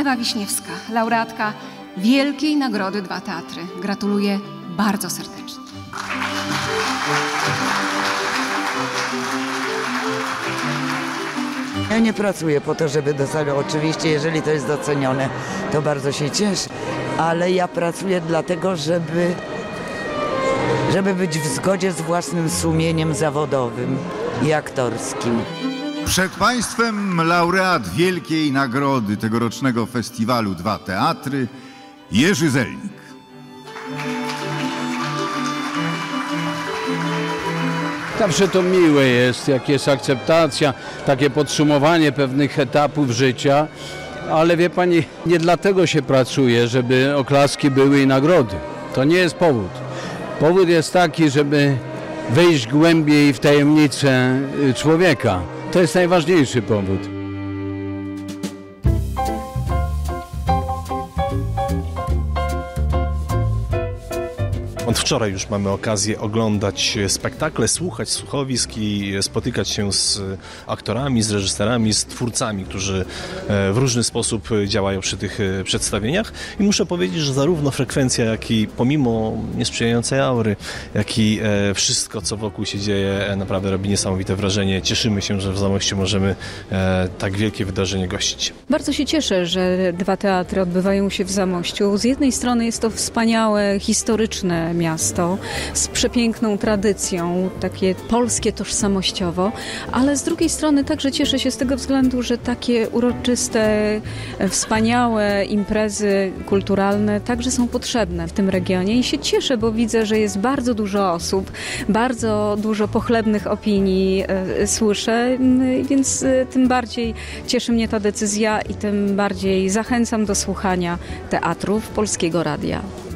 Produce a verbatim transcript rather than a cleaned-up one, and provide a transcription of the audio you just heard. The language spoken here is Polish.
Ewa Wiśniewska, laureatka Wielkiej Nagrody Dwa Teatry. Gratuluję bardzo serdecznie. Ja nie pracuję po to, żeby dostać. Oczywiście, jeżeli to jest docenione, to bardzo się cieszę, ale ja pracuję dlatego, żeby, żeby być w zgodzie z własnym sumieniem zawodowym i aktorskim. Przed Państwem laureat Wielkiej Nagrody tegorocznego festiwalu Dwa Teatry, Jerzy Zelnik. Zawsze to miłe jest, jak jest akceptacja, takie podsumowanie pewnych etapów życia, ale wie pani, nie dlatego się pracuje, żeby oklaski były i nagrody. To nie jest powód. Powód jest taki, żeby wejść głębiej w tajemnicę człowieka. To jest najważniejszy powód. Od wczoraj już mamy okazję oglądać spektakle, słuchać słuchowisk i spotykać się z aktorami, z reżyserami, z twórcami, którzy w różny sposób działają przy tych przedstawieniach. I muszę powiedzieć, że zarówno frekwencja, jak i pomimo niesprzyjającej aury, jak i wszystko, co wokół się dzieje, naprawdę robi niesamowite wrażenie. Cieszymy się, że w Zamościu możemy tak wielkie wydarzenie gościć. Bardzo się cieszę, że Dwa Teatry odbywają się w Zamościu. Z jednej strony jest to wspaniałe, historyczne miasto z przepiękną tradycją, takie polskie tożsamościowo, ale z drugiej strony także cieszę się z tego względu, że takie uroczyste, wspaniałe imprezy kulturalne także są potrzebne w tym regionie i się cieszę, bo widzę, że jest bardzo dużo osób, bardzo dużo pochlebnych opinii e, słyszę, więc e, tym bardziej cieszy mnie ta decyzja i tym bardziej zachęcam do słuchania teatrów Polskiego Radia.